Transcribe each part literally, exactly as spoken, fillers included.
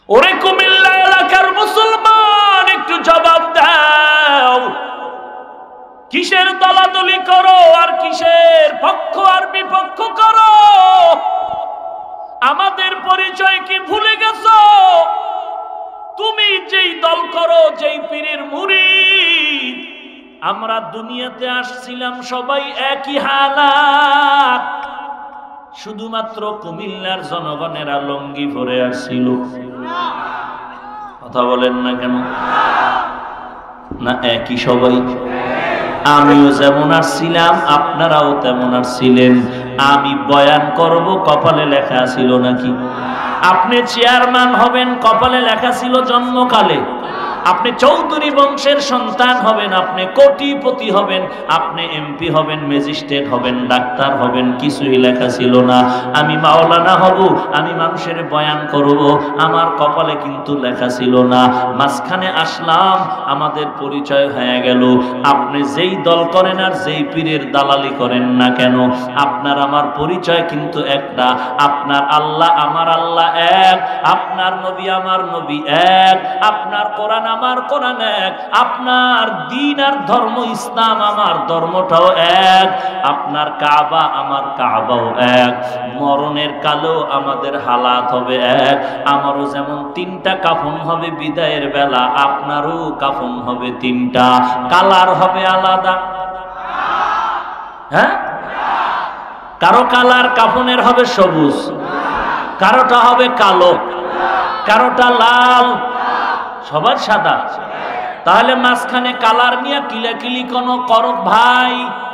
ওরে কুমিল্লা এলাকার মুসলমান, একটু জবাব দাও, কিসের দলাদলি করো আর কিসের পক্ষ আর বিপক্ষ করো? আমাদের পরিচয় কি ভুলে গেছো? তুমি যেই দল করো, যেই পীরের মুরিদ, আমরা দুনিয়াতে আসছিলাম সবাই একই হালাত, শুধুমাত্র কুমিল্লার জনগণেরা লঙ্গি পরে আসছিল। কথা বলেন না কেন? না একই সবাই? আমিও যেমন আসছিলাম আপনারাও তেমন আসছিলেন। আমি বয়ান করব কপালে লেখা ছিল নাকি? আপনি চেয়ারম্যান হবেন কপালে লেখা ছিল জন্মকালে? আপনি চৌধুরী বংশের সন্তান হবেন, আপনি কোটিপতি হবেন, আপনি এমপি হবেন, ম্যাজিস্ট্রেট হবেন, ডাক্তার হবেন, কিছুই লেখা ছিল না। আমি মাওলানা হব, আমি মানুষের বয়ান করব, আমার কপালে কিন্তু লেখা ছিল না। মাঝখানে আসলাম, আমাদের পরিচয় হয়ে গেল। আপনি যেই দল করেন আর যেই পীরের দালালি করেন না কেন, আপনার আমার পরিচয় কিন্তু একটা। আপনার আল্লাহ আমার আল্লাহ এক, আপনার নবী আমার নবী এক, আপনার কোরআন আমার কোরআন এক, আপনার দ্বীন আর ধর্ম ইসলাম আমার ধর্মটাও এক, আপনার কাবা আমার কাবাও এক। মরণের কালেও আমাদের হালাত হবে এক। আমারও যেমন তিনটা কাফন হবে বিদায়ের বেলা, আপনারও কাফন হবে তিনটা, কালার হবে আলাদা। হ্যাঁ, কারো কালার কাফনের হবে সবুজ, কারোটা হবে কালো, কারোটা লাল, সবার সাদা। তাহলে মাঝখানে কালার নিয়ে কিলাকিলি কোনো করো ভাই?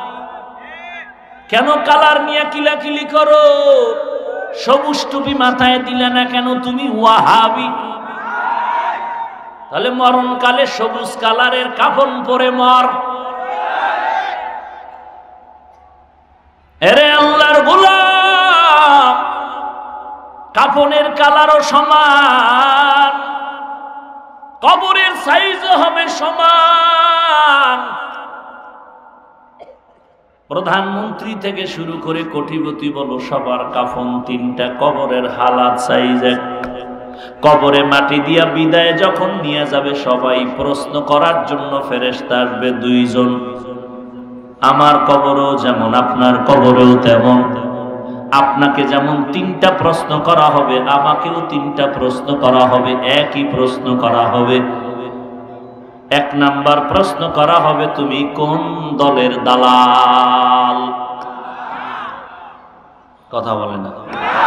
কেন কালার নিয়ে কিলাকিলি করো? সবুজ টুপি মাথায় দিলে না কেন তুমি ওয়াহাবি? তাহলে মরণকালে সবুজ কালারের কাফন পরে মর। এরে আল্লাহর গোলাম, কাফনের কালারও সমান, কবরের সাইজও হবে সমান। প্রধানমন্ত্রী থেকে শুরু করে কোটিপতি বলো, সবার কাফন তিনটা, কবরের হালাত সাইজ এক। কবরে মাটি দিয়া বিদায় যখন নিয়ে যাবে সবাই, প্রশ্ন করার জন্য ফেরেশতা আসবে দুইজন। আমার কবরও যেমন আপনার কবরেও তেমন। আপনাকে যেমন তিনটা প্রশ্ন করা হবে, আমাকেও তিনটা প্রশ্ন করা হবে, একই প্রশ্ন করা হবে। এক নাম্বার প্রশ্ন করা হবে, তুমি কোন দলের দালাল? কথা বলে না।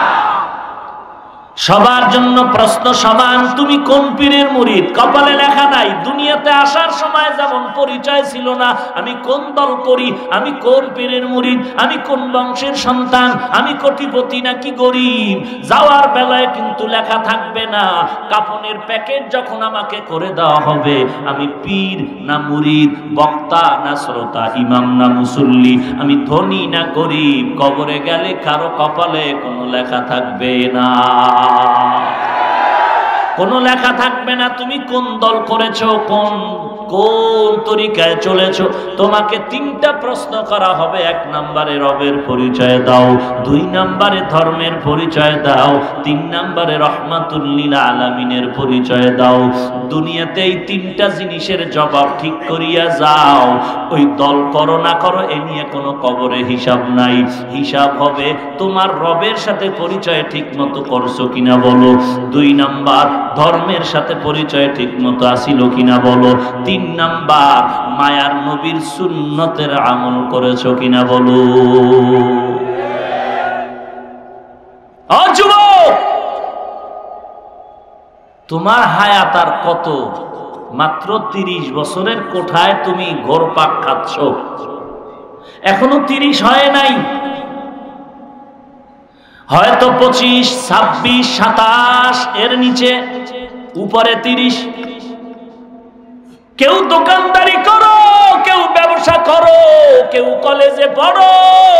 সবার জন্য প্রশ্ন সমান, তুমি কোন পীরের মুরিদ? কপালে লেখা নাই। দুনিয়াতে আসার সময় যেমন পরিচয় ছিল না, আমি কোন দল করি, আমি কোন পীরের মুরিদ, আমি কোন বংশের সন্তান, আমি কোটিপতি নাকি গরিব, যাওয়ার বেলায় কিন্তু লেখা থাকবে না। কাফনের প্যাকেট যখন আমাকে করে দেওয়া হবে, আমি পীর না মুরিদ, বক্তা না শ্রোতা, ইমাম না মুসল্লি, আমি ধনী না গরিব, কবরে গেলে কারো কপালে কোনো লেখা থাকবে না। কোনো লেখা থাকবে না তুমি কোন দল করেছো, কোন কোন তরিকায় চলেছো। তোমাকে তিনটা প্রশ্ন করা হবে। এক নম্বরে রবের পরিচয় দাও, দুই নম্বরে ধর্মের পরিচয় দাও, তিন নম্বরে রহমাতুল লিল আলামিনের পরিচয় দাও। দুনিয়াতে এই তিনটা জিনিসের জবাব ঠিক করিয়া যাও। ওই দল করো না করো এ নিয়ে কোনো কবরে হিসাব নাই। হিসাব হবে তোমার রবের সাথে পরিচয় ঠিক মতো করছো কিনা বলো, দুই নাম্বার ধর্মের সাথে পরিচয় ঠিক মতো আসিল কিনা বলো, তিন নাম্বার মায়ার নবীর সুন্নতের আমল করেছো কিনা বলো। ও যুবক, তোমার হায়াত আর কত? মাত্র তিরিশ বছরের কোঠায় তুমি ঘোরপাক খাচ্ছ, এখনো তিরিশ হয় নাই। হয়তো পঁচিশ, ছাব্বিশ, সাতাশ, এর নিচে, উপরে তিরিশ। কেউ দোকানদারি করো, কেউ ব্যবসা করো, কেউ কলেজে পড়ো।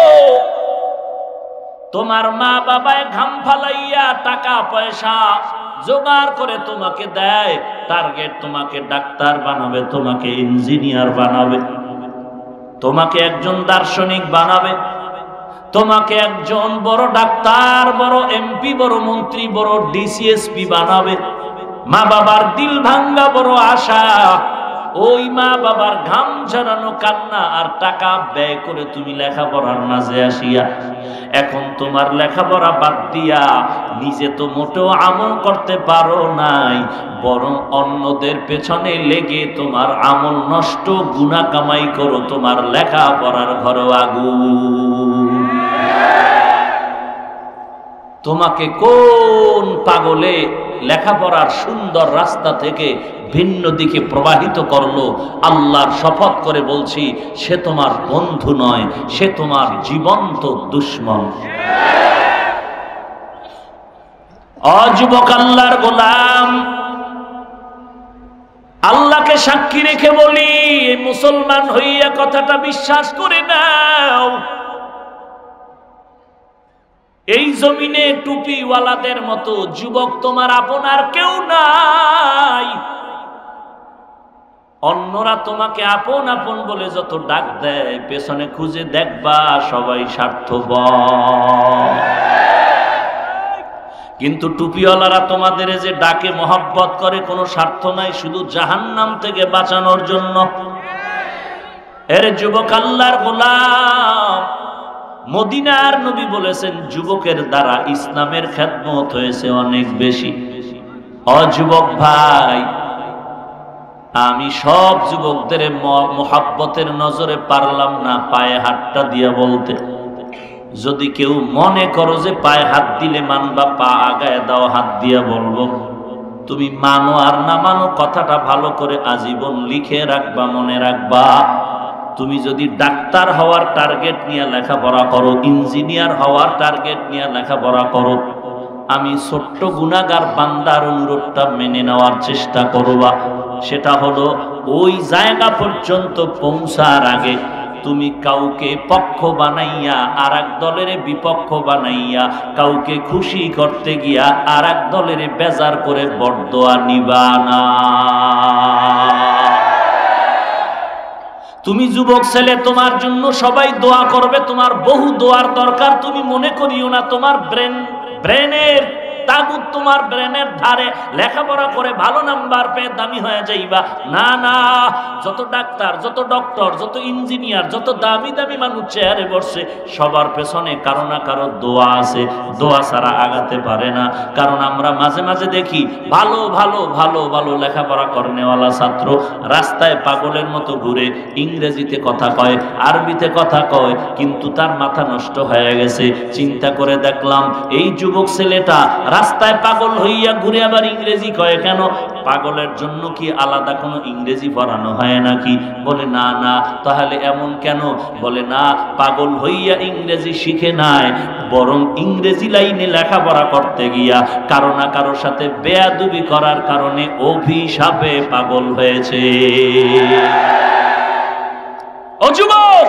তোমার মা বাবায় ঘাম ফালাইয়া টাকা পয়সা জোগাড় করে তোমাকে দেয়। টার্গেট তোমাকে ডাক্তার বানাবে, তোমাকে ইঞ্জিনিয়ার বানাবে, তোমাকে একজন দার্শনিক বানাবে, তোমাকে একজন বড় ডাক্তার, বড় এমপি, বড় মন্ত্রী, বড় ডিসিএসপি বানাবে। মা বাবার দিল ভাঙ্গা বড় আশা, ওই মা বাবার ঘাম ঝরানো কান্না আর টাকা ব্যয় করে তুমি লেখাপড়ার মাঝে আসিয়া এখন তোমার লেখাপড়া বাদ দিয়া নিজে তো মোটেও আমল করতে পারো নাই, বরং অন্যদের পেছনে লেগে তোমার আমল নষ্ট, গুনাহ কামাই করো, তোমার লেখাপড়ার ঘরে আগুন। তোমাকে কোন পাগলে লেখাপড়ার সুন্দর রাস্তা থেকে ভিন্ন দিকে প্রবাহিত করলো? আল্লাহর শপথ করে বলছি, সে তোমার বন্ধু নয়, সে তোমার জীবন্ত দুশ্মন। অযুবক আল্লাহর গোলাম, আল্লাহকে সাক্ষী রেখে বলি, মুসলমান হইয়া কথাটা বিশ্বাস করে নাও। এই জমিনে টুপিওয়ালাদের মতো যুবক তোমার আপনার কেউ নাই। অন্যরা তোমাকে আপন আপন বলে যত ডাক দেয়, পেছনে খুঁজে দেখবা সবাই স্বার্থপর। কিন্তু টুপিওয়ালারা তোমাদের যে ডাকে মহব্বত করে, কোনো স্বার্থ নাই, শুধু জাহান্নাম থেকে বাঁচানোর জন্য। এর যুবক আল্লাহর গোলাম, মদিনার নবী বলেছেন, যুবকের দ্বারা ইসলামের খেদমত হয়েছে অনেক বেশি। অযুবক ভাই, আমি সব যুবকদের মোহাব্বতের নজরে পারলাম না পায়ে হাতটা দিয়া বলতে। যদি কেউ মনে করো যে পায়ে হাত দিলে মানবা, পা আগায় দাও, হাত দিয়া বলবো। তুমি মানো আর না মানো, কথাটা ভালো করে আজীবন লিখে রাখবা, মনে রাখবা। তুমি যদি ডাক্তার হওয়ার টার্গেট নিয়ে লেখাপড়া করো, ইঞ্জিনিয়ার হওয়ার টার্গেট নিয়ে লেখাপড়া করো, আমি ছোট্ট গুনাহগার বান্দার অনুরোধটা মেনে নেওয়ার চেষ্টা করবা। সেটা হলো, ওই জায়গা পর্যন্ত পৌঁছার আগে তুমি কাউকে পক্ষ বানাইয়া আর এক দলের বিপক্ষ বানাইয়া কাউকে খুশি করতে গিয়া আর এক দলের বেজার করে বরদোয়া নিবা না। তুমি যুবক ছেলে, তোমার জন্য সবাই দোয়া করবে, তোমার বহু দোয়ার দরকার। তুমি মনে করিও না তোমার ব্রেন ব্রেনের তাগুত তোমার ব্রেনের ধারে লেখাপড়া করে ভালো নাম্বার পেয়ে দামি হয়ে যাইবা। না না, যত ডাক্তার, যত ডক্টর, যত ইঞ্জিনিয়ার, যত দামি দামি মানুষ চেয়ারে বসছে, সবার পেছনে কারো না কারো দোয়া আছে। দোয়া ছাড়া আগাতে পারে না। কারণ আমরা মাঝে মাঝে দেখি ভালো ভালো ভালো ভালো লেখাপড়া করেনেওয়ালা ছাত্র রাস্তায় পাগলের মতো ঘুরে, ইংরেজিতে কথা কয়, আরবিতে কথা কয়, কিন্তু তার মাথা নষ্ট হয়ে গেছে। চিন্তা করে দেখলাম, এই যুবক ছেলেটা রাস্তায় পাগল হইয়া ঘুরে আবার ইংরেজি কয় কেন? পাগলের জন্য কি আলাদা কোনো ইংরেজি পড়ানো হয় নাকি? বলে না না। তাহলে এমন কেন? বলে না, পাগল হইয়া ইংরেজি শিখে নাই, বরং ইংরেজি লাইনে লেখাপড়া করতে গিয়া কারো না কারোর সাথে বেয়াদবি করার কারণে অভিশাপে পাগল হয়েছে। ও যুবক,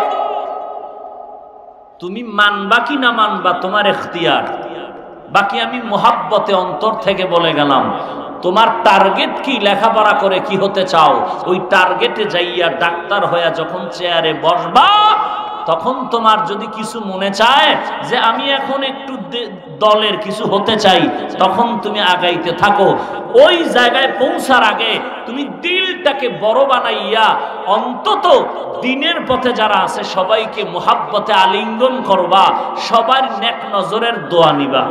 তুমি মানবা কি না মানবা তোমার ইখতিয়ার। বাকি আমি মোহাব্বতে অন্তর থেকে বলে গেলাম, তোমার টার্গেট কি? লেখাপড়া করে কি হতে চাও? ওই টার্গেটে যাইয়া ডাক্তার হইয়া যখন চেয়ারে বসবা, তখন তোমার যদি কিছু মনে চায় যে আমি এখন একটু দলের কিছু হতে চাই, তখন তুমি আগাইতে থাকো। ওই জায়গায় পৌঁছার আগে তুমি দিলটাকে বড় বানাইয়া অন্তত দিনের পথে যারা আছে সবাইকে মোহাব্বতে আলিঙ্গন করবা, সবার নেক নজরের দোয়া নিবা।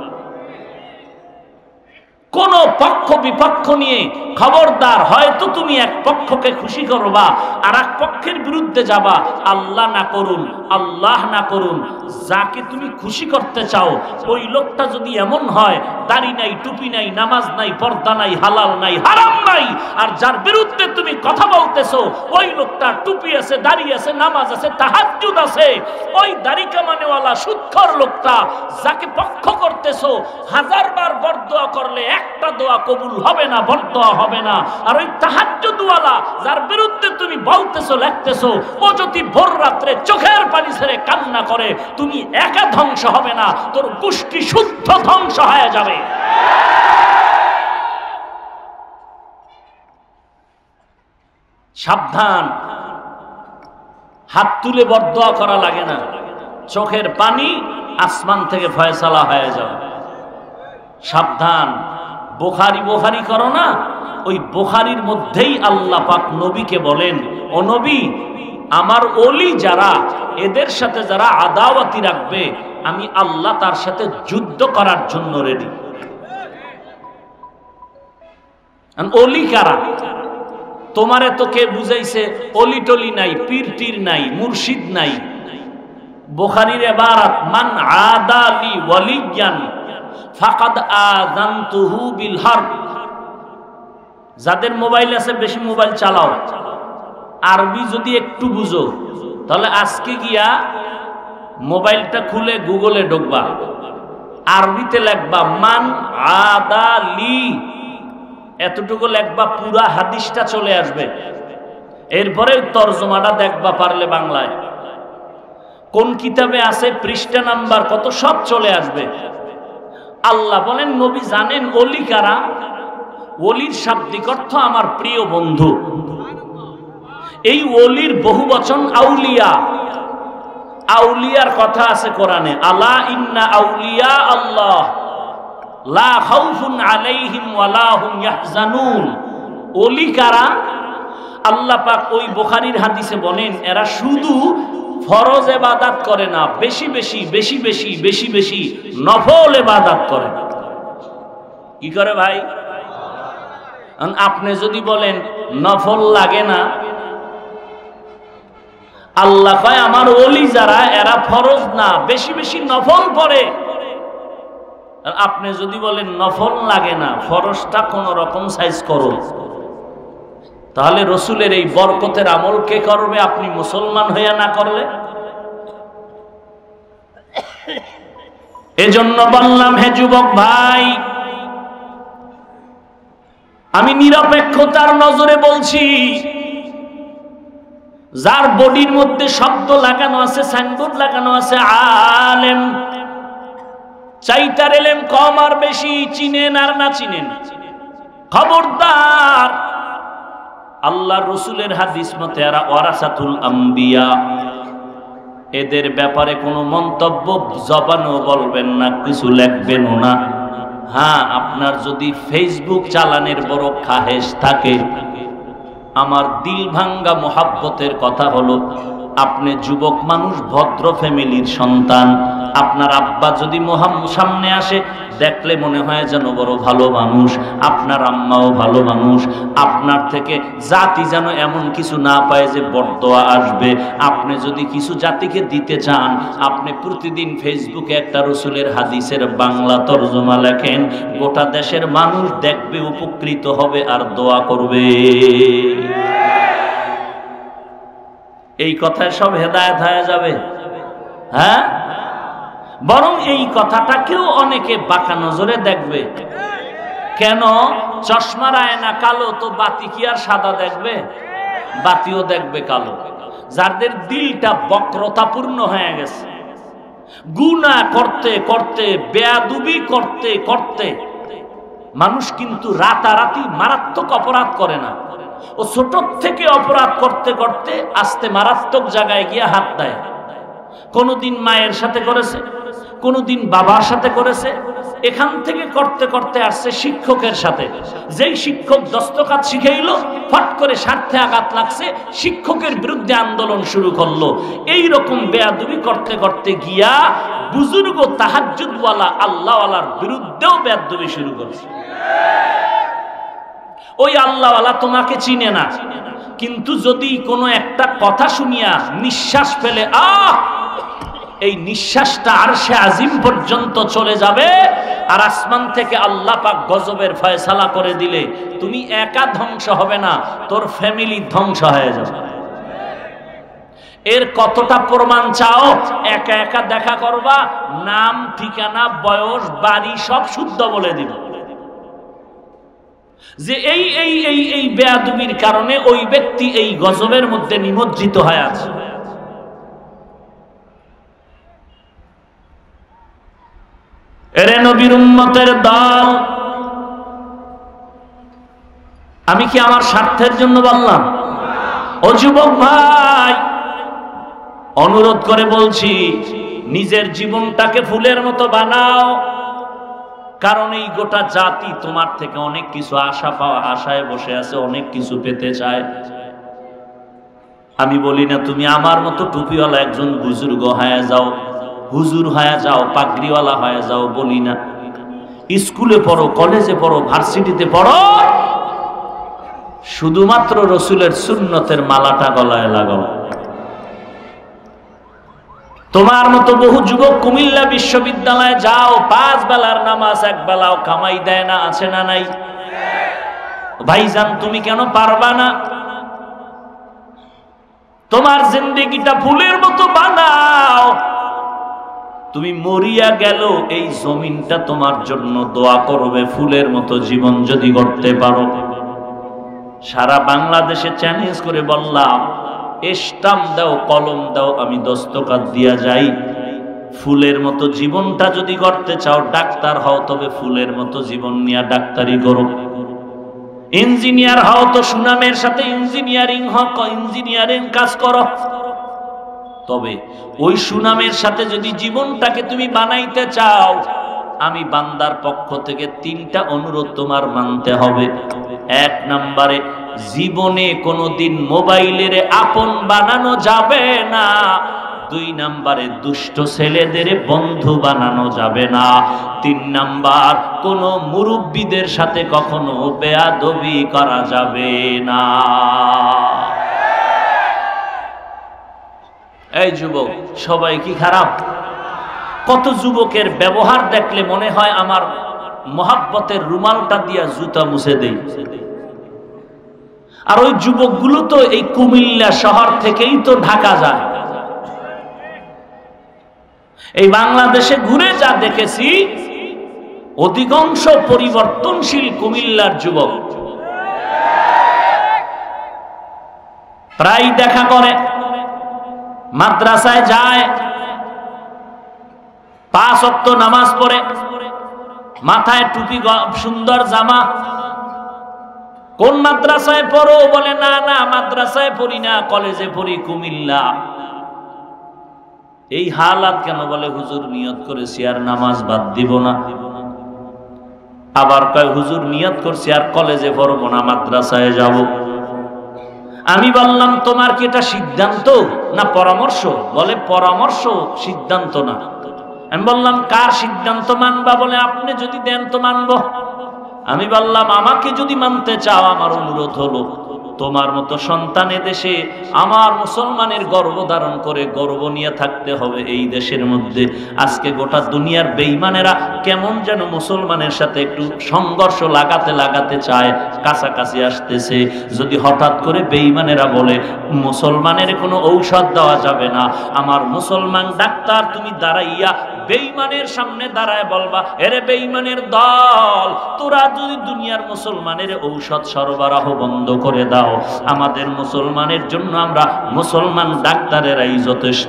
কোন পক্ষ বিপক্ষ নিয়ে খবরদার, হয়তো তুমি এক পক্ষকে খুশি করবা আর এক পক্ষের বিরুদ্ধে যাবা। আল্লাহ না করুন, আল্লাহ না করুন, যাকে তুমি খুশি করতে চাও ওই লোকটা যদি এমন হয়, দাড়ি নাই, টুপি নাই, নামাজ নাই, পর্দা নাই, হালাল নাই, হারাম নাই, আর যার বিরুদ্ধে তুমি কথা বলতেছো ওই লোকটা টুপি আছে, দাড়ি আছে, নামাজ আছে, তাহাজ্জুদ আছে, ওই দাড়ি কামানেওয়ালা সুদখোর লোকটা যাকে পক্ষ করতেছো, হাজারবার বরদোয়া করলে একটা দোয়া কবুল হবে না, বরদোয়া হবে না। আর ওই তাহাজ্জুদওয়ালা যার বিরুদ্ধে তুমি বলতেছো, লিখতেছো, ও যদি ভোর রাত্রে চোখের পানি ছেড়ে কান্না করে, তুমি একা ধ্বংস হবে না, তোর গোষ্ঠী শুদ্ধ ধ্বংস হয়ে যাবে। সাবধান, হাত তুলে বরদোয়া করা লাগে না, চোখের পানি আসমান থেকে ফয়সালা হয়ে যাবে। সাবধান, বুখারী বুখারী করো না, ওই বুখারীর মধ্যেই আল্লাহ পাক নবীকে বলেন, ও নবী, আমার ওলি যারা, এদের সাথে যারা আদাওয়াতি রাখবে, আমি আল্লাহ তার সাথে যুদ্ধ করার জন্য রেডি। ওলি কারা? তোমারে তো কে বুঝাইছে অলি টলি নাই, পীর টির নাই, মুর্শিদ নাই। বুখারীর ইবারত, মান আদালি ওয়ালিয়ান ফাকাদ আযানতুহু বিল হারব। যাদের মোবাইল আছে বেশি মোবাইল চালাও, আরবি যদি একটু বুঝো তাহলে আজকে গিয়া মোবাইলটা খুলে গুগলে ঢুকবা, আরবিতে লিখবা মান আদালি, এতটুকু লেখবা, পুরা হাদিসটা চলে আসবে। এরপরে তরজমাটা দেখবা পারলে বাংলায়, কোন কিতাবে আছে, পৃষ্ঠা নাম্বার কত, সব চলে আসবে। আল্লাহ বলেন, নবী জানেন ওলি কারা? ওলির শাব্দিক অর্থ আমার প্রিয় বন্ধু। এই ওলির বহু বচন আউলিয়া। আউলিয়ার কথা আছে কোরআনে, আলা ইন্না আউলিয়া আল্লাহ লা খাউফুন আলাইহিম ওয়ালা হুম ইয়াহজানুন। ওলি কারা? আল্লাহ পাক ওই বুখারীর হাদিসে বলেন, এরা শুধু ফরজ ইবাদত করে না, বেশি বেশি বেশি বেশি বেশি বেশি নফল ইবাদত করে। কি করে ভাই? আপনি যদি বলেন নফল লাগে না, আল্লাহ কয় আমার ওলি যারা, এরা ফরজ না, বেশি বেশি নফল পড়ে। আপনি যদি বলেন নফল লাগে না, ফরজটা কোন রকম সাইজ করো, তাহলে রসুলের এই বরকতের আমল কে করবে আপনি মুসলমান হইয়া না করলে? এজন্য বললাম, হে যুবক ভাই, আমি নিরপেক্ষতার নজরে বলছি, যার বডির মধ্যে শব্দ লাগানো আছে, সাইনবোর্ড লাগানো আছে আলেম, চাইতার এলেম কম আর বেশি, চিনেন আর না চিনেন, খবরদার। আল্লাহ রসুলের হাদিস মতে এরা ওয়ারাসাতুল আম্বিয়া, এদের ব্যাপারে কোনো মন্তব্য জবানও বলবেন না, কিছু লিখবেনও না। হ্যাঁ, আপনার যদি ফেসবুক চালানের বড় খাহেশ থাকে, আমার দিল ভাঙ্গা মোহাব্বতের কথা হলো, আপনি যুবক মানুষ, ভদ্র ফ্যামিলির সন্তান, আপনার আব্বা যদি মোহাম্মদ সামনে আসে, দেখলে মনে হয় যেন বড় ভালো মানুষ, আপনার আম্মাও ভালো মানুষ, আপনার থেকে জাতি যেন এমন কিছু না পায় যে বরদোয়া আসবে। আপনি যদি কিছু জাতিকে দিতে চান, আপনি প্রতিদিন ফেসবুকে একটা রসুলের হাদিসের বাংলা তরজমা লেখেন, গোটা দেশের মানুষ দেখবে, উপকৃত হবে আর দোয়া করবে। এই কথায় সব হেদায়েত হয়ে যাবে? হ্যাঁ, বরং এই কথাটাকেও অনেকে বাঁকা নজরে দেখবে। কেন? চশমার আয়না কালো, তো বাতি কি আর সাদা দেখবে? বাতিও দেখবে কালো। যাদের দিলটা বক্রতাপূর্ণ হয়ে গেছে, গুনাহ করতে করতে, বেয়াদবি করতে করতে, মানুষ কিন্তু রাতারাতি মারাত্মক অপরাধ করে না, ও ছোট থেকে অপরাধ করতে করতে আস্তে মারাত্মক জায়গায় গিয়ে হাত দেয়। কোনদিন মায়ের সাথে করেছে, কোনদিন বাবার সাথে করেছে, এখান থেকে করতে করতে আসছে শিক্ষকের সাথে। যেই শিক্ষক দস্তকাত শিখাইল, ফট করে স্বার্থে আঘাত লাগছে, শিক্ষকের বিরুদ্ধে আন্দোলন শুরু করলো। এই রকম বেয়াদবি করতে করতে গিয়া বুজুর্গ তাহাজ্জুদওয়ালা আল্লাহওয়ালার বিরুদ্ধেও বেয়াদবি শুরু করছে। ওই আল্লাহওয়ালা তোমাকে চিনে না, কিন্তু যদি কোনো একটা কথা শুনিয়া নিঃশ্বাস ফেলে, আহ, এই নিঃশ্বাসটা আরশে আজিম পর্যন্ত চলে যাবে, আর আসমান থেকে আল্লাহ পাক গজবের ফয়সালা করে দিলে তুমি একা ধ্বংস হবে না, তোর ফ্যামিলি ধ্বংস হয়ে যাবে। এর কতটা প্রমাণ চাও? একা একা দেখা করবা, নাম, ঠিকানা, বয়স, বাড়ি সব শুদ্ধ বলে দিব, যে এই এই এই এই বেয়াদবির কারণে ওই ব্যক্তি এই গজবের মধ্যে নিমজ্জিত হয়ে আছে। এরে নবীর উম্মতের দল, আমি কি আমার স্বার্থের জন্য বললাম? ও যুবক ভাই, অনুরোধ করে বলছি, নিজের জীবনটাকে ফুলের মতো বানাও। কারণ এই গোটা জাতি তোমার থেকে অনেক কিছু আশা পাওয়া আশায় বসে আছে, অনেক কিছু পেতে চায়। আমি বলি না তুমি আমার মতো টুপিওয়ালা একজন বুজুর্গ হয়ে যাও, হুজুর হয়ে যাও, পাগড়িওয়ালা হয়ে যাও, বলি না। স্কুলে পড়ো, কলেজে পড়ো, ভার্সিটিতে পড়ো, শুধুমাত্র রসুলের সুন্নতের মালাটা গলায় লাগাও। তোমার মতো বহু যুবক কুমিল্লা বিশ্ববিদ্যালয়ে যাও, পাঁচ বেলার নামাজ এক বেলাও কামাই দেয় না, আছে না নাই? ভাইজান তুমি কেন পারবা না? তোমার জিন্দেগিটা ফুলের মতো বানাও। তুমি মরিয়া গেল এই জমিনটা তোমার জন্য দোয়া করবে, ফুলের মতো জীবন যদি গড়তে পারো। সারা বাংলাদেশে চ্যালেঞ্জ করে বললাম, স্টাম্প দাও, কলম দাও, আমি দস্তখত দিয়া যাই। ফুলের মতো জীবনটা যদি গড়তে চাও, ডাক্তার হও, তবে ফুলের মতো জীবন নিয়ে ডাক্তারি করো। ইঞ্জিনিয়ার হও তো সুনামের সাথে ইঞ্জিনিয়ারিং হও, ইঞ্জিনিয়ারিং কাজ করো। তবে ওই সুনামের সাথে যদি জীবনটাকে তুমি বানাইতে চাও, আমি বান্দার পক্ষ থেকে তিনটা অনুরোধ তোমার মানতে হবে। এক নম্বরে, জীবনে কোনোদিন মোবাইলের আপন বানানো যাবে না। দুই নাম্বারে, দুষ্ট ছেলেদের বন্ধু বানানো যাবে না। তিন নাম্বার, কোন মুরব্বীদের সাথে কখনো বেয়াদবি করা যাবে না। এই যুবক, সবাই কি খারাপ? কত যুবকের ব্যবহার দেখলে মনে হয় আমার মোহাব্বতের রুমালটা দিয়া জুতা মুছে দেই। আর ওই যুবকগুলো তো এই কুমিল্লা শহর থেকেই তো ঢাকা যায়। এই বাংলাদেশে ঘুরে যা দেখেছি, অধিকাংশ পরিবর্তনশীল কুমিল্লার যুবক। প্রায় দেখা করে, মাদ্রাসায় যায়, পাঁচ ওয়াক্ত নামাজ পড়ে, মাথায় টুপি, সুন্দর জামা। কোন মাদ্রাসায় পড়ো? বলে না না মাদ্রাসায় পড়ি না, কলেজে পড়ি, কুমিল্লা। এই হালাত কেন? বলে হুজুর নিয়ত করেছি আর নামাজ বাদ দিব না। আবার কয় হুজুর নিয়ত করছি আর কলেজে পড়বো না, মাদ্রাসায় যাব। আমি বললাম তোমার কি এটা সিদ্ধান্ত না পরামর্শ? বলে পরামর্শ, সিদ্ধান্ত না। আমি বললাম কার সিদ্ধান্ত মানবা? বলে আপনি যদি দেন তো মানবো। আমি বললাম আমাকে যদি মানতে চাও, আমার অনুরোধ হলো তোমার মতো সন্তান এদেশে আমার মুসলমানের গর্ব ধারণ করে গর্ব নিয়ে থাকতে হবে। এই দেশের মধ্যে আজকে গোটা দুনিয়ার বেঈমানেরা কেমন যেন মুসলমানের সাথে একটু সংঘর্ষ লাগাতে লাগাতে চায়, কাছাকাছি আসতেছে। যদি হঠাৎ করে বেঈমানেরা বলে মুসলমানের কোনো ঔষধ দেওয়া যাবে না, আমার মুসলমান ডাক্তার তুমি দাঁড়াইয়া বেঈমানের সামনে দাঁড়ায় বলবা, এরে বেঈমানের দল, তোরা যদি দুনিয়ার মুসলমানের ঔষধ সরবরাহ বন্ধ করে দাও, আমাদের মুসলমানের জন্য আমরা মুসলমান ডাক্তারেরাই যথেষ্ট।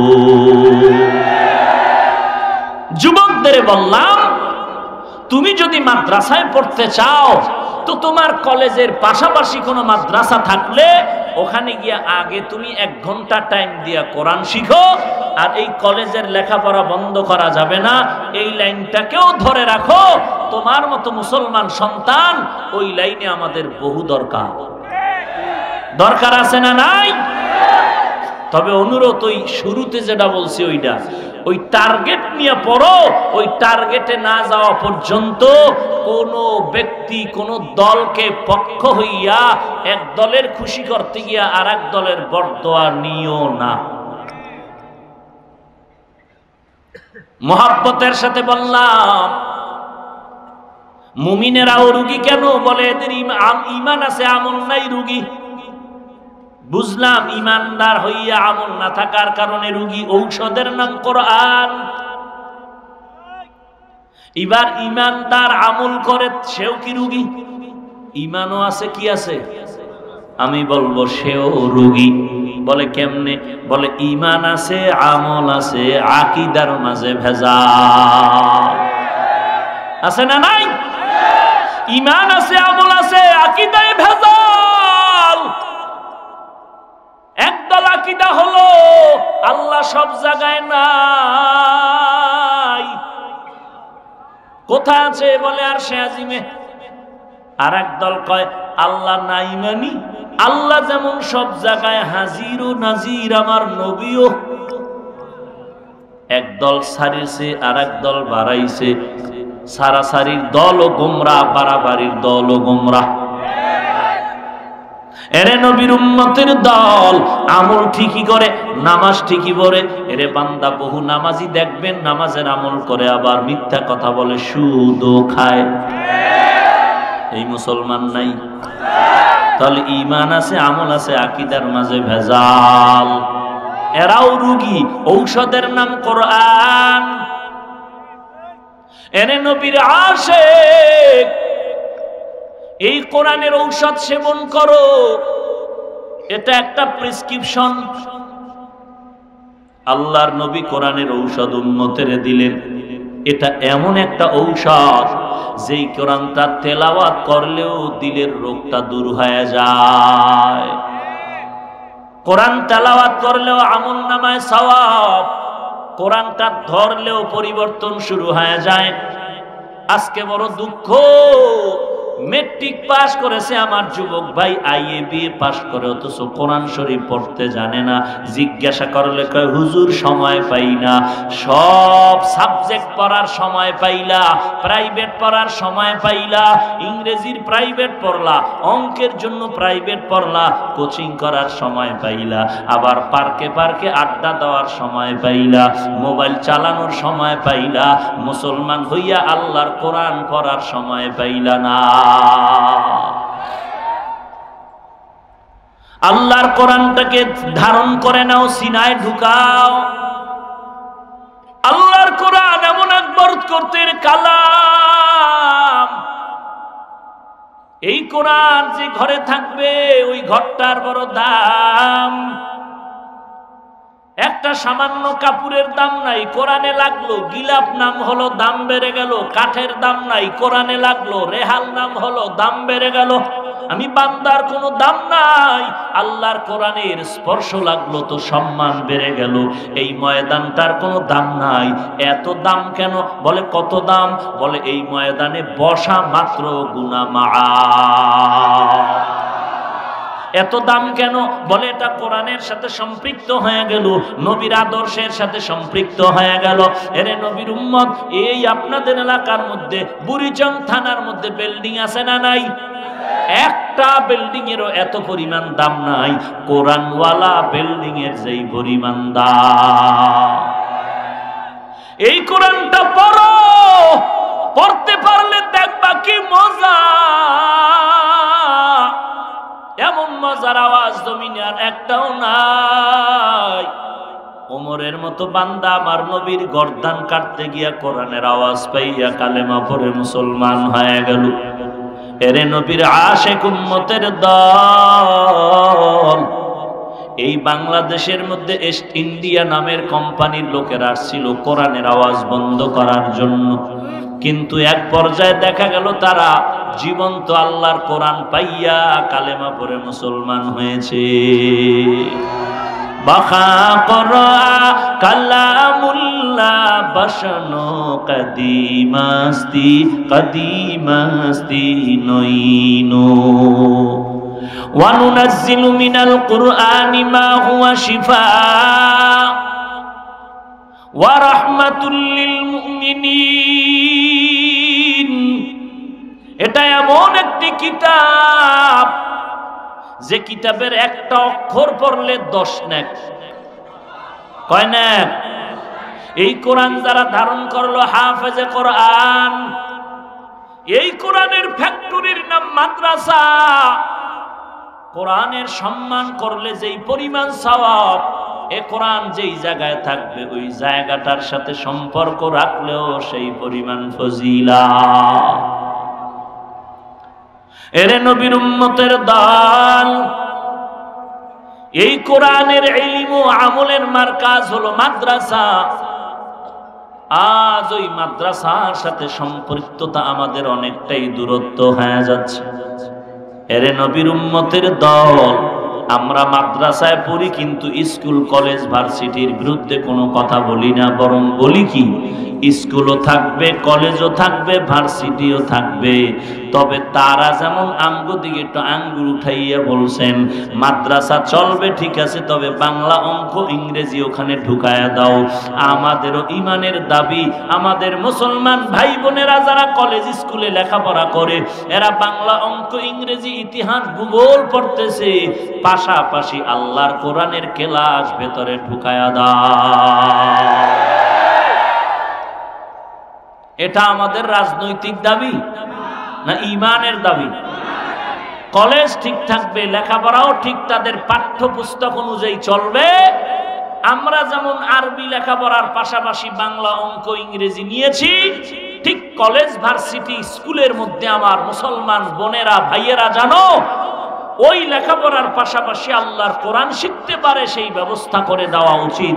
যুবকদের বললাম, তুমি যদি মাদ্রাসায় পড়তে চাও, তো তোমার কলেজের পাশাপাশি কোনো মাদ্রাসা থাকলে ওখানে গিয়া আগে তুমি এক ঘন্টা টাইম দিয়া কোরআন শিখো। আর এই কলেজের লেখাপড়া বন্ধ করা যাবে না, এই লাইনটাকেও ধরে রাখো। তোমার মতো মুসলমান সন্তান ওই লাইনে আমাদের বহু দরকার। দরকার আছে না নাই? তবে অনুরোধ, ওই শুরুতে যেটা বলছি ওইটা, ওই টার্গেট নিয়ে পড়ো। ওই টার্গেটে না যাওয়া পর্যন্ত কোন ব্যক্তি কোন দলকে পক্ষ হইয়া এক দলের খুশি করতে গিয়া আর এক দলের বরদোয়া নিও না। মোহাব্বতের সাথে বললাম, মুমিনেরাও রুগী কেন? বলে এদের ঈমান আছে, আমল নাই, রুগী। বুঝলাম ঈমানদার হইয়া আমল না থাকার কারণে রুগী। ঔষধের নাম কোরআন। এবার ঈমানদার আমল করে, সেও কি রুগী? ঈমানও আছে, কি আছে? আমি বলবো সেও রুগী। বলে কেমনে? বলে ঈমান আছে, আমল আছে, আকীদার মাঝে ভেজাল আছে না নাই? ঈমান আছে, আমল আছে, আকীদায় ভেজাল। একদল আকীদা হলো আল্লাহ সব জায়গায় নাই, কোথায় আছে? বলে আরশে আজিমে। আর এক দল কয় আল্লাহ নাই মানি আল্লাহ যেমন সব জায়গায় হাজির ও নাজির, আমার নবীও। এক দল সারিছে আর এক দল বাড়াইছে। সারাসারির দল ও গোমরা, বাড়াবাড়ির দল ও গোমরা। এরে নবীর উম্মতের দল আমল ঠিকই করে, নামাজ ঠিকই পড়ে। এরে বান্দা বহু নামাজি দেখবেন নামাজের আমল করে আবার মিথ্যা কথা বলে, সুদও খায়। এই মুসলমান নাই। তাহলে ঈমান আছে, আমল আছে, আকীদার মাঝে ভেজাল। এরাও রোগী, ঔষধের নাম কোরআন। এরে নবীর আশিক, এই কোরআনের ঔষধ সেবন করো। এটা একটা প্রেসক্রিপশন। আল্লাহর নবী কোরআনের ঔষধ উম্মতের দিলেন। এটা এমন একটা ঔষধ যেই কোরআনটা তেলাওয়াত করলেও দিলের রোগটা দূর হয়ে যায়। কোরআন তেলাওয়াত করলেও আমলনামায় সওয়াব, কোরআনটা ধরলেও পরিবর্তন শুরু হয়ে যায়। আজকে বড় দুঃখ, মেট্রিক পাস করেছে আমার যুবক ভাই, আইএ বিএ পাস করে, অথচ কোরআন শরীফ পড়তে জানে না। জিজ্ঞাসা করলে কয় হুজুর সময় পাই না। সব সাবজেক্ট পড়ার সময় পাইলা, প্রাইভেট পড়ার সময় পাইলা, ইংরেজির প্রাইভেট পড়লা, অঙ্কের জন্য প্রাইভেট পড়লা, কোচিং করার সময় পাইলা, আবার পার্কে পার্কে আড্ডা দেওয়ার সময় পাইলা, মোবাইল চালানোর সময় পাইলা, মুসলমান হইয়া আল্লাহর কোরআন পড়ার সময় পাইলা না। আল্লাহর কোরআনটাকে ধারণ করে নাও, সিনায় ঢুকাও। আল্লাহর কোরআন এমন এক বরকতের কালাম, এই কোরআন যে ঘরে থাকবে ওই ঘরটার বড় দাম। একটা সামান্য কাপড়ের দাম নাই, কোরআনে লাগলো গিলাপ নাম হলো, দাম বেড়ে গেল। কাঠের দাম নাই, কোরআনে লাগলো রেহাল নাম হলো, দাম বেড়ে গেল। আমি বান্দার কোনো দাম নাই, আল্লাহর কোরআনের স্পর্শ লাগলো তো সম্মান বেড়ে গেল। এই ময়দানটার কোনো দাম নাই। এত দাম কেন? বলে কত দাম? বলে এই ময়দানে বসা মাত্র গুনাহ মাআফ। এত দাম কেন? বলে এটা কোরআনের সাথে সম্পৃক্ত হয়ে গেল, নবীর আদর্শের সাথে সম্পৃক্ত হয়ে গেল। এরে নবীর উম্মত, এই আপনাদের এলাকার মধ্যে বুড়িচং থানার মধ্যে বিল্ডিং আছে না নাই? একটা বিল্ডিং এরও এত পরিমাণ দাম নাই, কোরআনওয়ালা বিল্ডিং এর যেই পরিমাণ দাম। এই কোরআনটা পড়ো, পড়তে পারলে দেখবা কি মজা। এমন মজার আওয়াজ জমিনে আর একটাও নাই। ওমরের মতো বান্দা আমার নবীর গর্দান কাটতে গিয়া কোরআনের আওয়াজ পাইয়া কালেমা পড়ে মুসলমান হয়ে গেল। এরে নবীর আশিক উম্মতের দল। এই বাংলাদেশের মধ্যে ইস্ট ইন্ডিয়া নামের কোম্পানির লোকেরা আসছিল কোরআনের আওয়াজ বন্ধ করার জন্য, কিন্তু এক পর্যায়ে দেখা গেল তারা জীবন্ত আল্লাহর কোরআন পাইয়া কালেমা পড়ে মুসলমান হয়েছে। বাখা করা কালামুল্লাহ বসনো কদিমাস্তি কদিমাস্তি নইনো ওয়ানুনাজ্জিলু মিনাল কুরআনি মা হুয়া শিফা ওয়া রাহমাতুল লিল মুমিনিন। এটা এমন একটি কিতাব যে কিতাবের একটা অক্ষর পড়লে দশ নেক। কয় নেক? এই কোরআন যারা ধারণ করলো হাফেজে কোরআন, এই কোরআনের ফ্যাক্টরির নাম মাদ্রাসা। কোরআনের সম্মান করলে যেই পরিমাণ সওয়াব, এ কোরআন যেই জায়গায় থাকবে ওই জায়গাটার সাথে সম্পর্ক রাখলেও সেই পরিমাণ ফজিলাত। এরে নবীর উম্মতের দল, এই কোরআনের ইলম ও আমলের মারকাজ হলো মাদ্রাসা। আজ ওই মাদ্রাসার সাথে সম্পৃক্ততা আমাদের অনেকটাই দূরত্ব হয়ে যাচ্ছে। এরে নবীর উম্মতের দল, আমরা মাদ্রাসায় পড়ি কিন্তু স্কুল কলেজ ভার্সিটির বিরুদ্ধে কোনো কথা বলি না, বরং বলি কি স্কুলও থাকবে, কলেজও থাকবে, ভার্সিটিও থাকবে। তবে তারা যেমন আমগো দিকে একটু আঙ্গুল উঠাইয়া বলছেন মাদ্রাসা চলবে ঠিক আছে, তবে বাংলা অঙ্ক ইংরেজি ওখানে ঢুকায়া দাও। আমাদেরও ইমানের দাবি, আমাদের মুসলমান ভাই বোনেরা যারা কলেজ স্কুলে লেখাপড়া করে এরা বাংলা অঙ্ক ইংরেজি ইতিহাস ভূগোল পড়তেছে, পাশাপাশি আল্লাহর কোরআনের ক্লাস ভেতরে ঢুকায়া দাও। এটা আমাদের রাজনৈতিক দাবি না ইমানের দাবি? কলেজ ঠিক থাকবে, লেখাপড়াও ঠিক তাদের পাঠ্যপুস্তক অনুযায়ী চলবে। আমরা যেমন আরবি লেখাপড়ার পাশাপাশি বাংলা অঙ্ক ইংরেজি নিয়েছি, ঠিক কলেজ ভার্সিটি স্কুলের মধ্যে আমার মুসলমান বোনেরা ভাইয়েরা জানো ওই লেখাপড়ার পাশাপাশি আল্লাহর কোরআন শিখতে পারে সেই ব্যবস্থা করে দেওয়া উচিত।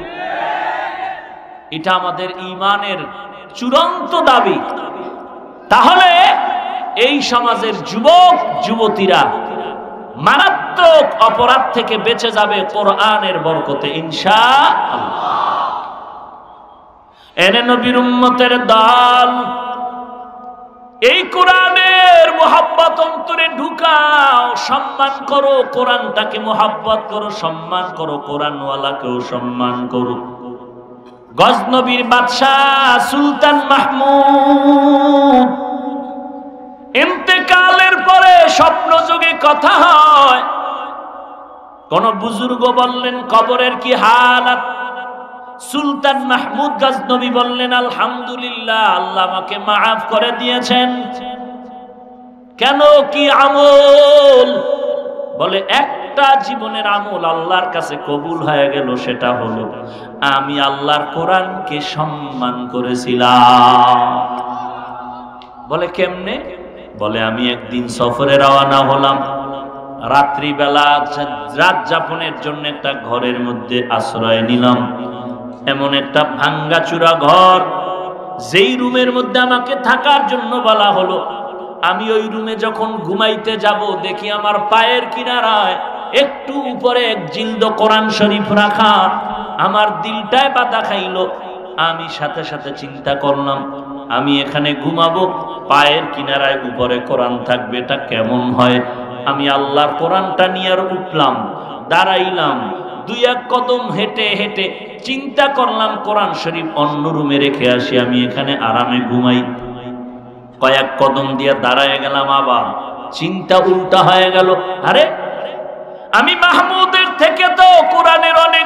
এটা আমাদের ইমানের চূড়ান্ত দাবি। তাহলে এই সমাজের যুবক যুবতীরা মারাত্মক অপরাধ থেকে বেঁচে যাবে কোরআনের বরকতে ইনশাআল্লাহ। এনে নবীর উম্মতের দল, এই কোরআনের মুহাব্বত অন্তরে ঢুকাও, সম্মান করো কোরআনটাকে, মুহাব্বত করো, সম্মান করো কোরআনওয়ালাকেও সম্মান করো। গজনবীর বাদশাহ সুলতান মাহমুদ ইন্তেকালের পরে স্বপ্ন যোগে কথা হয়, কোন বুজুর্গ বললেন কবরের কি হালাত? সুলতান মাহমুদ গজনবী বললেন আলহামদুলিল্লাহ, আল্লাহ আমাকে মাফ করে দিয়েছেন। কেন, কি আমল? বলে একটা জীবনের আমল আল্লাহর কাছে কবুল হয়ে গেল, সেটা হলো আমি আল্লাহর কোরআনকে সম্মান করেছিলাম। বলে কেমনে? বলে আমি একদিন সফরে রওনা হলাম, রাত্রিবেলা রাত যাপনের জন্য একটা ঘরের মধ্যে আশ্রয় নিলাম। এমন একটা ভাঙ্গাচুরা ঘর, যেই রুমের মধ্যে আমাকে থাকার জন্য বলা হলো, আমি ওই রুমে যখন ঘুমাইতে যাব দেখি আমার পায়ের কিনারায় একটু উপরে এক জিলদ কোরআন শরীফ রাখা। আমার দিলটায় বাধা খাইলো। আমি সাথে সাথে চিন্তা করলাম আমি এখানে ঘুমাবো, পায়ের কিনারায় উপরে কোরআন থাকবে, এটা কেমন হয়? আমি আল্লাহর কোরআনটা নিয়ে উঠলাম, দাঁড়াইলাম, দুই এক কদম হেঁটে হেঁটে চিন্তা করলাম কোরআন শরীফ অন্য রুমে রেখে আসি, আমি এখানে আরামে ঘুমাই। কয়েক কদম দিয়ে দাঁড়ায় গেলাম, আবার চিন্তা উল্টা হয়ে গেল, আরে আমি মাহমুদের থেকে তো কোরআনের অনেক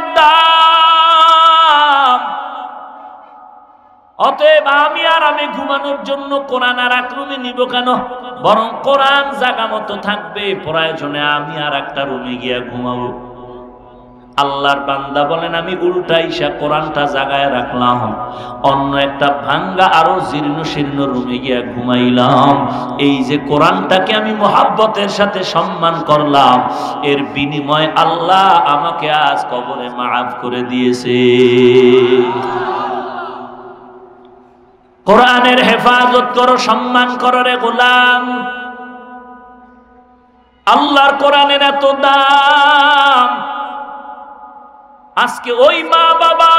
দাম, অতএব আমি আর আমি ঘুমানোর জন্য কোরআন আর এক রুমে নিব কেন? বরং কোরআন জায়গা মতো থাকবে, প্রয়োজনে আমি আর একটা রুমে গিয়া ঘুমাবো। আল্লাহর বান্দা বলেন আমি উল্টা ইসা কোরআনটা জাগায় রাখলাম, অন্য একটা ভাঙ্গা আরো জীর্ণ শীর্ণ রুমে গিয়া ঘুমাইলাম। এই যে কোরআনটাকে আমি মোহাব্বতের সাথে সম্মান করলাম, এর বিনিময়ে আল্লাহ আমাকে আজ কবরে মাফ করে দিয়েছে। কোরআনের হেফাজত করো, সম্মান করো রে গোলাম। আল্লাহর কোরআনের এত দাম, আজকে ওই মা বাবা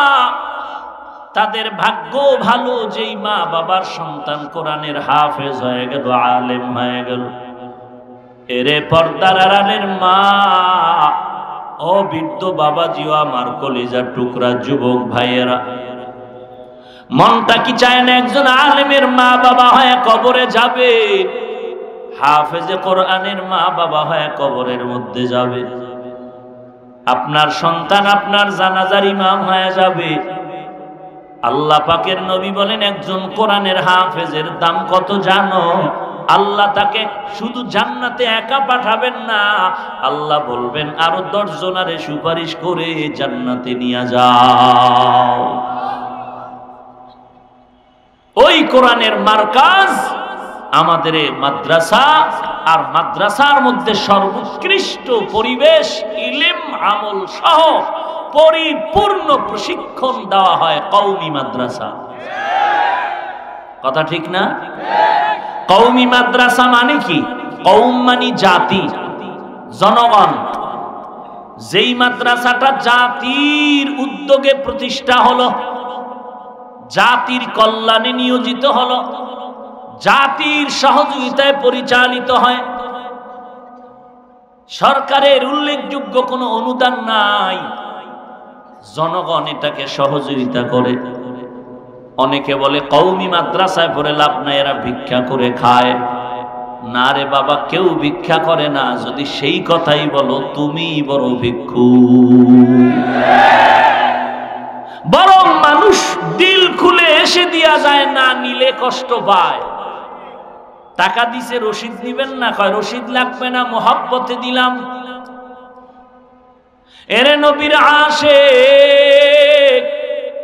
তাদের ভাগ্য ভালো যেই মা বাবার সন্তান কোরআনের হাফেজ হয়ে গেল, আলেম হয়ে গেল। এরে পর্দার আড়ালের মা, ও বৃদ্ধ বাবাজিও আমার কলিজার টুকরা যুবক ভাইয়েরা, মনটা কি চায় না একজন আলেমের মা বাবা হয়ে কবরে যাবে, হাফেজে কোরআনের মা বাবা হয়ে কবরের মধ্যে যাবে? আপনার সন্তান আপনার জানাজার ইমাম হয়ে যাবে। আল্লাহ পাকের নবী বলেন একজন কোরআনের হাফেজের দাম কত জানো? আল্লাহ তাকে শুধু জান্নাতে একা পাঠাবেন না, আল্লাহ বলবেন আরো দশ জনারে সুপারিশ করে জান্নাতে নিয়ে যাও। ওই কোরআনের মার্কাজ আমাদের মাদ্রাসা, আর মাদ্রাসার মধ্যে সর্বোৎকৃষ্ট পরিবেশ, ইলম আমল সহ পরিপূর্ণ প্রশিক্ষণ দেওয়া হয় কওমি মাদ্রাসা। কথা ঠিক না? কওমি মাদ্রাসা মানে কি? কওম মানে জাতি, জনগণ। যেই মাদ্রাসাটা জাতির উদ্যোগে প্রতিষ্ঠা হলো, জাতির কল্যাণে নিয়োজিত হলো, জাতির সহযোগিতায় পরিচালিত হয়, সরকারের উল্লেখযোগ্য কোনো অনুদান নাই, জনগণ এটাকে সহযোগিতা করে। অনেকে বলে কওমি মাদ্রাসায় পড়ে লাভ নাই, এরা ভিক্ষা করে খায়। না রে বাবা, কেউ ভিক্ষা করে না। যদি সেই কথাই বলো, তুমি বড় ভিক্ষু। বরং মানুষ দিল খুলে এসে দিয়া যায়, না নিলে কষ্ট পায়। টাকা দিছে, রসিদ নিবেন না, কয় রসিদ লাগবে না, মোহাব্বতে দিলাম। এরে নবীর আশিক,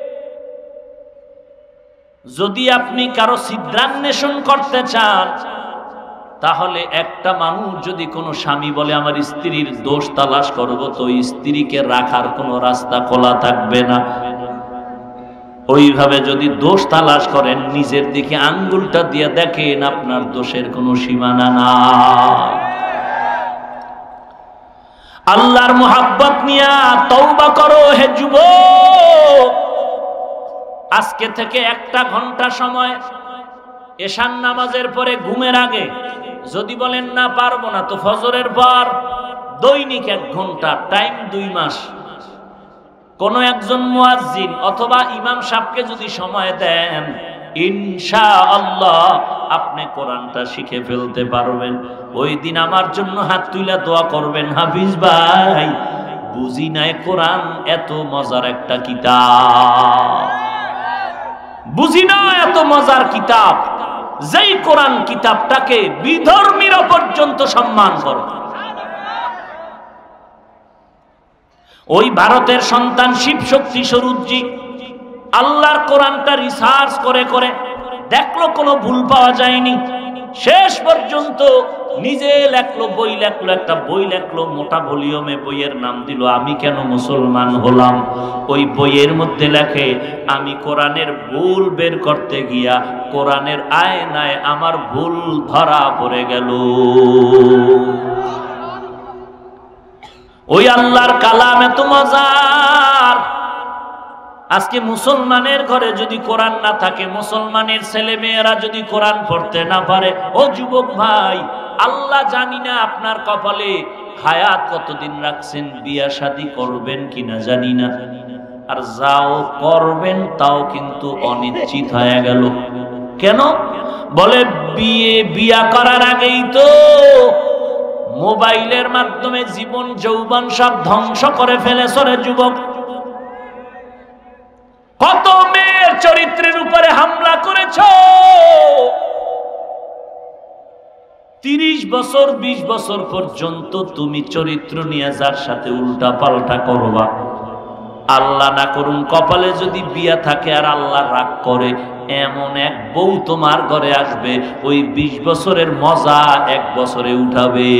যদি আপনি কারো ছিদ্রান্বেষণ করতে চান, তাহলে একটা মানুষ যদি কোনো স্বামী বলে আমার স্ত্রীর দোষ তালাশ করব, তো স্ত্রীকে রাখার কোনো রাস্তা খোলা থাকবে না। ওইভাবে যদি দোষ তালাশ করেন, নিজের দিকে আঙ্গুলটা দিয়ে দেখেন, আপনার দোষের কোনো সীমানা নাই। আল্লাহর মুহাব্বত নিয়া তওবা করো হে যুবক। আজকে থেকে একটা ঘন্টা সময়, এশার নামাজের পরে ঘুমের আগে, যদি বলেন না পারবো না, তো ফজরের পর দৈনিক এক ঘন্টা টাইম, দুই মাস কোন একজন মুয়াজ্জিন অথবা ইমাম সাহেবকে যদি সময় দেন, ইনশাআল্লাহ আপনি কোরআনটা শিখে ফেলতে পারবেন। ওই দিন আমার জন্য হাত তুলে দোয়া করবেন, হাফিজ ভাই বুঝি নাই কোরআন এত মজার একটা কিতাব, বুঝি না এত মজার কিতাব, যেই কোরআন কিতাবটাকে বিধর্মীরা পর্যন্ত সম্মান করে। ওই ভারতের সন্তান শিব শক্তি স্বরূপজি আল্লাহর কোরআনটা রিসার্চ করে করে দেখলো কোনো ভুল পাওয়া যায়নি, শেষ পর্যন্ত নিজে লেখলো, বই লেখলো, একটা বই লেখলো মোটা ভলিউমে, বইয়ের নাম দিল আমি কেন মুসলমান হলাম। ওই বইয়ের মধ্যে লেখে, আমি কোরআনের ভুল বের করতে গিয়া কোরআনের আয়নায় আমার ভুল ধরা পড়ে গেল। ওই আল্লাহর কালাম এত মজার। আজকে মুসলমানের ঘরে যদি কোরআন না থাকে, মুসলমানের ছেলে মেয়েরা যদি কোরআন পড়তে না পারে, ও যুবক ভাই, আল্লাহ জানি না আপনার কপালে হায়াত কতদিন রাখছেন, বিয়া শাদী করবেন কিনা জানি না, আর যাও করবেন তাও কিন্তু অনিশ্চিত হয়ে গেল। কেন? বলে বিয়ে বিয়া করার আগেই তো মোবাইলের মাধ্যমে জীবন যৌবন সব ধ্বংস করে ফেলেছ রে যুবক। কত মেয়ের চরিত্রের উপরে হামলা করেছ। তিরিশ বছর বিশ বছর পর্যন্ত তুমি চরিত্র নিয়ে যার সাথে উল্টা পাল্টা করবা, আল্লাহ না করুন কপালে যদি বিয়া থাকে আর আল্লাহ রাগ করে, এমন এক বউ তোমার ঘরে আসবে, ওই বিশ বছরের মজা এক বছরে উঠাবে।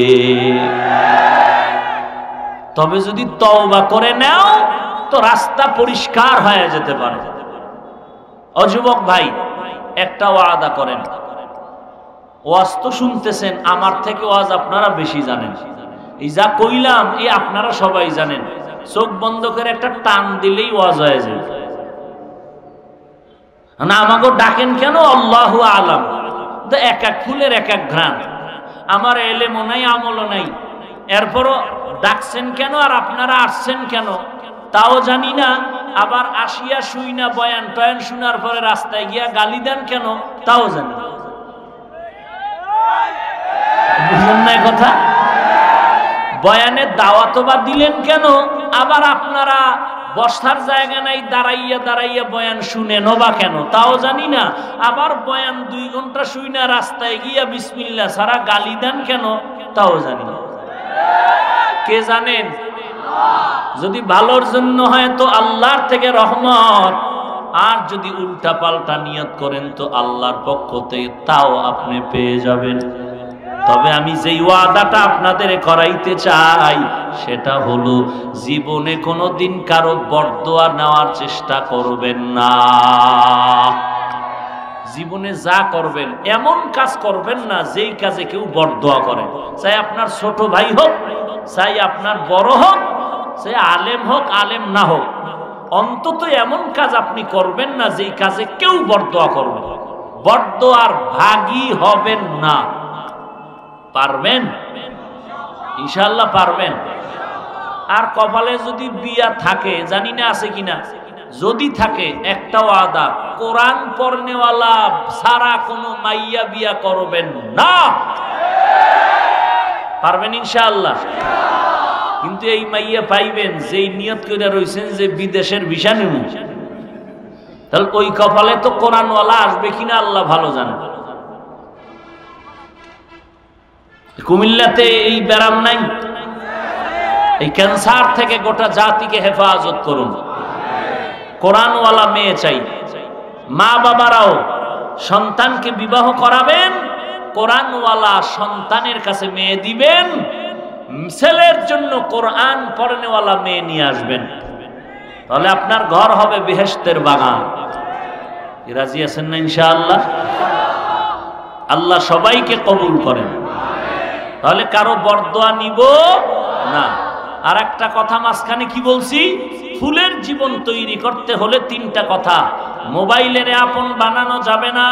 তবে যদি তওবা করে নাও তো রাস্তা পরিষ্কার হয়ে যেতে পারে। অযুবক ভাই, একটা ওয়াদা করেন, ওয়াজ তো শুনতেছেন, আমার থেকে ওয়াজ আপনারা বেশি জানেন। এই যা কইলাম এই আপনারা সবাই জানেন, চোখ বন্ধ করে একটা টান দিলেই ওয়াজ হয়ে যায় না। আমাকে ডাকেন কেন? আল্লাহু আলাম, তো এক এক ফুলের এক এক ঘ্রাণ। আমার এলেমও নাই, আমলও নাই, এরপরও ডাকছেন কেন আর আপনারা আসছেন কেন তাও জানি না। আবার আসিয়া শুই না, বয়ান টয়ান শোনার পরে রাস্তায় গিয়া গালি দেন কেন তাও জানি না। বুঝলেন না কথা? বয়ানের দাওয়াত বা দিলেন কেন, আবার আপনারা বসার জায়গা নাই, দাঁড়াইয়া দাঁড়াইয়া বয়ান শুনেন বা কেন তাও জানি না। আবার বয়ান দুই ঘন্টা শুই না, রাস্তায় গিয়া বিসমিল্লাহ সারা গালি দেন কেন তাও জানি না। কে জানেন? যদি ভালোর জন্য হয় তো আল্লাহর থেকে রহমত, আর যদি উল্টা পাল্টা নিয়ত করেন তো আল্লাহর পক্ষ থেকে তাও আপনি পেয়ে যাবেন। তবে আমি যেই ওয়াদাটা আপনাদের করাইতে চাই সেটা হলো, জীবনে কোনোদিন কারো বরদোয়া নেওয়ার চেষ্টা করবেন না। জীবনে যা করবেন এমন কাজ করবেন না যেই কাজে কেউ বরদোয়া করে, চাই আপনার ছোট ভাই হোক, চাই আপনার বড় হোক, চাই আলেম হোক আলেম না হোক। অন্তত এমন কাজ আপনি করবেন না যেই কাজে কেউ বরদোয়া করবে, বরদোয়ার ভাগী হবেন না। পারবেন? ইনশাআল্লাহ পারবেন। আর কপালে যদি বিয়া থাকে, জানি না আছে কিনা, যদি থাকে একটা ওয়াদা, কোরআন পড়নেওয়ালা সারা কোনো মাইয়া বিয়া করবেন না। পারবেন ইনশাআল্লাহ? কিন্তু এই মাইয়া পাইবেন যেই নিয়ত করে রইছেন যে বিদেশের ভিসা নেব, তাহলে ওই কপালে তো কোরআনওয়ালা আসবে কিনা আল্লাহ ভালো জানে। কুমিল্লাতে এই ব্যারাম নাই, এই ক্যান্সার থেকে গোটা জাতিকে হেফাজত করুন। কোরআনওয়ালা মেয়ে চাই। মা বাবারাও সন্তানকে বিবাহ করাবেন, কোরআনওয়ালা সন্তানের কাছে মেয়ে দিবেন, ছেলের জন্য কোরআন পড়নেওয়ালা মেয়ে নিয়ে আসবেন, তাহলে আপনার ঘর হবে বেহেশতের বাগান। রাজি আছেন না ইনশাআল্লাহ? আল্লাহ সবাইকে কবুল করেন। তাহলে কারো বরদোয়া নিব না। আর একটা কথা মাঝখানে কি বলছি, ফুলের জীবন তৈরি করতে হলে তিনটা কথা। মোবাইলের আপন বানানো যাবে না,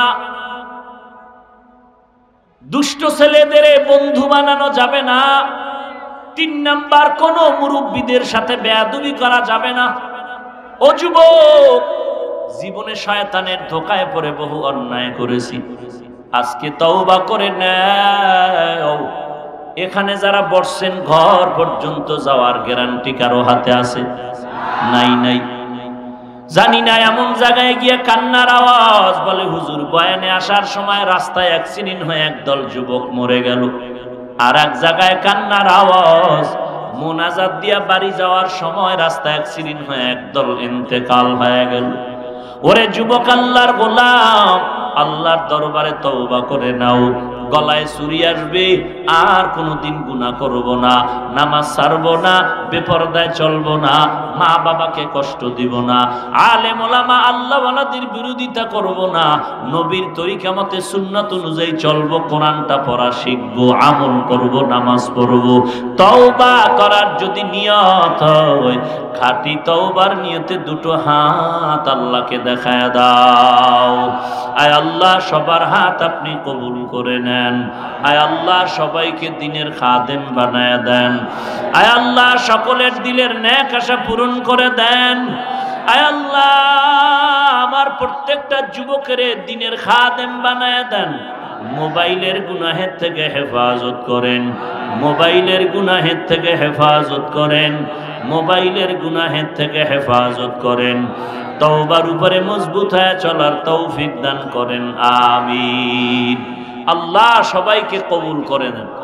দুষ্ট ছেলেদের বন্ধু বানানো যাবে না, তিন নাম্বার কোন মুরব্বীদের সাথে বেয়াদবি করা যাবে না। ও যুবক, জীবনে শয়তানের ধোকায় পড়ে বহু অন্যায় করেছি, আজকে তওবা করে নাও। এখানে যারা বসছেন ঘর পর্যন্ত যাওয়ার গ্যারান্টি কারো হাতে আছে? নাই নাই। জানি না এমন জায়গায় গিয়ে কান্নার আওয়াজ, বলে হুজুর বয়ানে আসার সময় রাস্তায় অ্যাক্সিডেন্ট হয়ে একদল যুবক মরে গেল। আর এক জায়গায় কান্নার আওয়াজ, মোনাজাত দিয়া বাড়ি যাওয়ার সময় রাস্তায় অ্যাক্সিডেন্ট হয়ে একদল ইন্তেকাল হয়ে গেল। ওরে যুবক আল্লাহর গোলাম, আল্লাহর দরবারে তওবা করে নাও। গলায় চুরি আসবে, আর কোনোদিন গুনাহ করব না, নামাজ ছাড়বো না, বেপরদায় চলবো না, মা বাবাকে কষ্ট দিব না, আলেম ওলামা আল্লাহ ওয়ালাদের বিরোধিতা করব না, নবীর তরিকা মতে সুন্নাত অনুযায়ী চলবো, কোরআনটা পড়া শিখবো, আমল করব, নামাজ পড়বো। তওবা করার যদি নিয়ত হয়, খাঁটি তওবার নিয়তে দুটো হাত আল্লাহকে দেখায় দাও। আয় আল্লাহ, সবার হাত আপনি কবুল করে নেন। আয় আল্লাহ, সবাইকে দ্বীনের খাদেম বানায় দেন। আয় আল্লাহ, সকলের দিলের নেক আশা পূরণ করে দেন। আয় আল্লাহ, আমার প্রত্যেকটা যুবকের দ্বীনের খাদেম বানায় দেন। মোবাইলের গুনাহের থেকে হেফাজত করেন, মোবাইলের গুনাহের থেকে হেফাজত করেন, মোবাইলের গুনাহের থেকে হেফাজত করেন। তওবার উপরে মজবুত হয়ে চলার তৌফিক দান করেন, আমিন। আল্লাহ সবাইকে কবুল করে নেন।